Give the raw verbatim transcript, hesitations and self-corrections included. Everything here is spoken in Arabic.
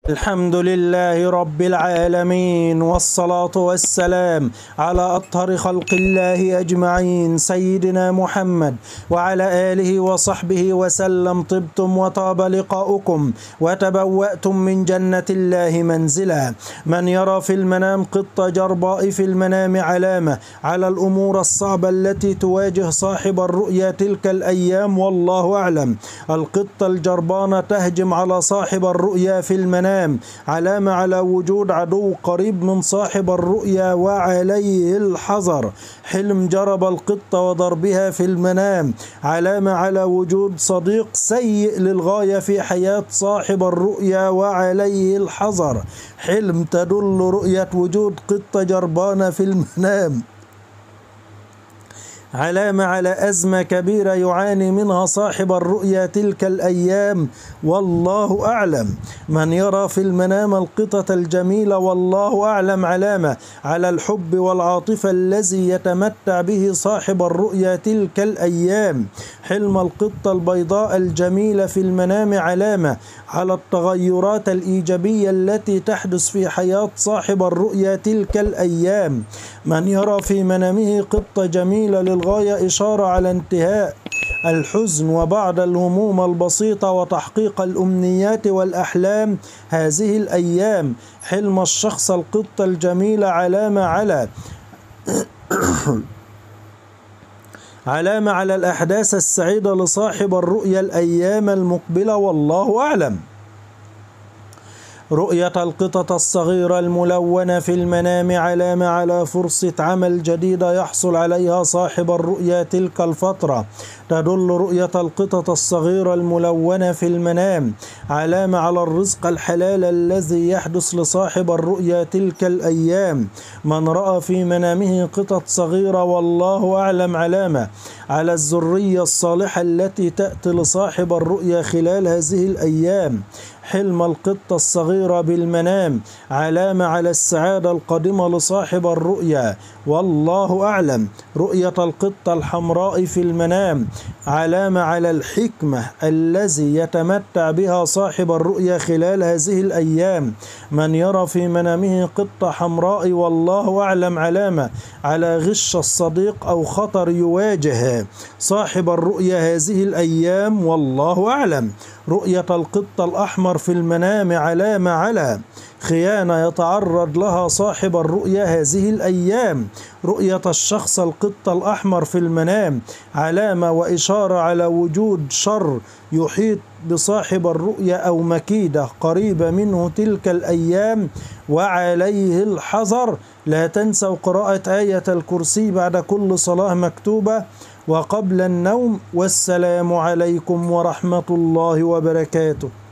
الحمد لله رب العالمين، والصلاة والسلام على أطهر خلق الله أجمعين سيدنا محمد وعلى آله وصحبه وسلم. طبتم وطاب لقاؤكم وتبوأتم من جنة الله منزلا. من يرى في المنام قطة جرباء في المنام علامة على الأمور الصعبة التي تواجه صاحب الرؤيا تلك الأيام، والله أعلم. القطة الجربانة تهجم على صاحب الرؤيا في المنام، علامة على وجود عدو قريب من صاحب الرؤيا وعليه الحذر. حلم جرب القطة وضربها في المنام علامة على وجود صديق سيء للغاية في حياة صاحب الرؤيا وعليه الحذر. حلم تدل رؤية وجود قطة جربانة في المنام علامة على أزمة كبيرة يعاني منها صاحب الرؤيا تلك الأيام، والله أعلم. من يرى في المنام القطة الجميلة والله أعلم علامة على الحب والعاطفة الذي يتمتع به صاحب الرؤيا تلك الأيام. حلم القطة البيضاء الجميلة في المنام علامة على التغيرات الإيجابية التي تحدث في حياة صاحب الرؤيا تلك الأيام. من يرى في منامه قطة جميلة للغاية إشارة على انتهاء الحزن وبعض الهموم البسيطة وتحقيق الأمنيات والأحلام هذه الأيام. حلم الشخص القطة الجميلة علامة على علامة على الأحداث السعيدة لصاحب الرؤيا الأيام المقبلة، والله أعلم. رؤية القطط الصغيرة الملونة في المنام علامة على فرصة عمل جديدة يحصل عليها صاحب الرؤيا تلك الفترة. تدل رؤية القطط الصغيرة الملونة في المنام علامة على الرزق الحلال الذي يحدث لصاحب الرؤيا تلك الأيام. من رأى في منامه قطط صغيرة والله أعلم علامة على الذرية الصالحة التي تأتي لصاحب الرؤيا خلال هذه الأيام. حلم القطة الصغيرة بالمنام علامة على السعادة القادمة لصاحب الرؤيا، والله أعلم. رؤية القطة الحمراء في المنام علامة على الحكمة الذي يتمتع بها صاحب الرؤيا خلال هذه الأيام. من يرى في منامه قطة حمراء والله أعلم علامة على غش الصديق أو خطر يواجه صاحب الرؤيا هذه الأيام، والله أعلم. رؤية القطة الأحمر في المنام علامة على خيانة يتعرض لها صاحب الرؤيا هذه الأيام. رؤية الشخص القطة الأحمر في المنام علامة وإشارة على وجود شر يحيط بصاحب الرؤيا أو مكيدة قريبة منه تلك الأيام وعليه الحذر. لا تنسوا قراءة آية الكرسي بعد كل صلاة مكتوبة وقبل النوم. والسلام عليكم ورحمة الله وبركاته.